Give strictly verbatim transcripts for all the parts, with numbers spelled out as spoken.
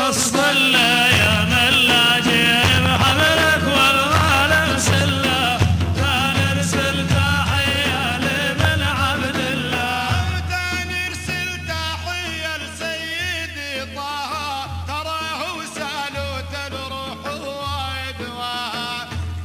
مصطلة يا من لا جيب حملك والغالب سلة تنرسل تحية لابن عبد الله تنرسل تحية لسيدي طه تراه وسالوت الروح ويدواها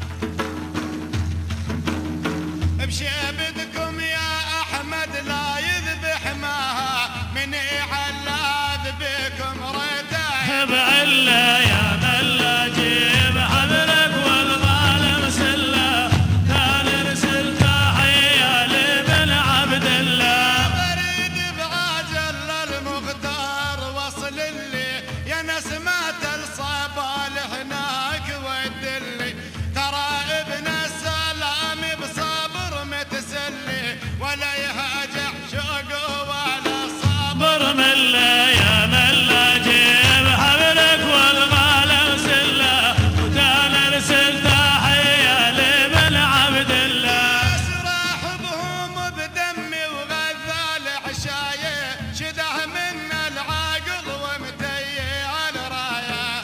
بشبدكم يا أحمد لا يذبح ماها من يعلى بكم ريته بعلة يا من لا جيب حملك والغالب سلة تنرسل تحية لابن عبد الله بريد بعجل المختار وصل اللي يا نسمات الصبال هناك ودلي ترى ابن السلام بصبر متسلي ولا يهجع شوق ولا صبر مله يا من لا جيب حملك والغالب سله وتنرسل تحيه لابن عبد الله اسرح بهم بدمي وغذى العشايه شده من العاقل ومتيه الرايه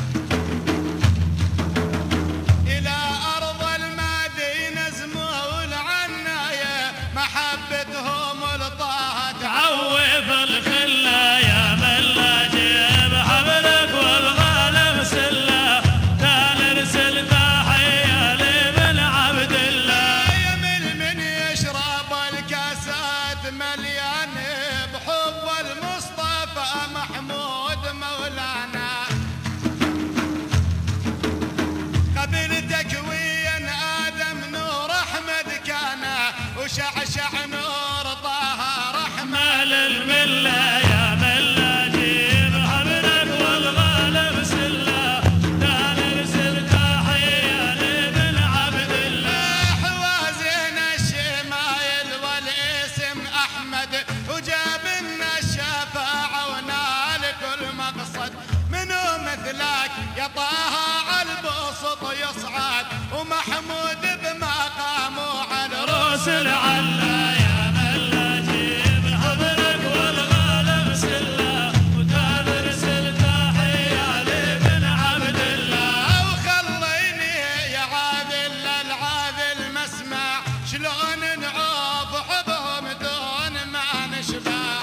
الى ارض المدينه زموا العنايه محبتهم لطه تعوف الخله يا من لا جيب حملك والغالب سله تنرسل تحيه لابن عبد الله يمل من يشرب الكاسات مليان بحب المصطفى محمود مولانا قبل تكوين آدم نور أحمد كان وشعشع نور طه رحمة للمله يا من لا جيب حملك والغالب سله تنرسل تحيه لابن عبد الله حوازين الشمايل والاسم أحمد وجاب لنا الشفاعة ونال كل مقصد منو مثلك يا طه عالبسط يصعد ومحمود بمقامه على روس العلا يا من لا جيب حملك والغالب سله وتنرسل تحيه لابن عبد الله وخليني يا عاذل العاذل مسمع شلون نعوف حبهم دون ما نشبع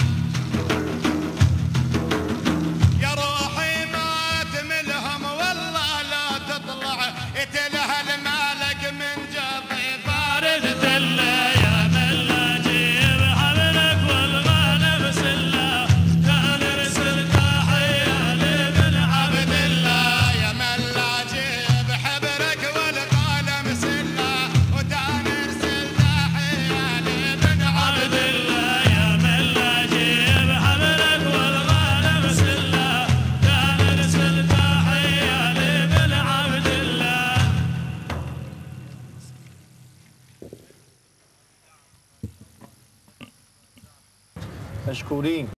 يا روحي ما تملهم والله لا تطلع يتلها المالك من جفي فارد دله يا من لا جيب حملك والغالب سله تنرسل تحيه لابن عبد الله يا من لا جيب حبرك والقلم سله وتنرسل تحيه لابن عبد عبد الله يا من لا جيب حملك والغالب سله تنرسل تحيه لابن عبد الله مشكورين.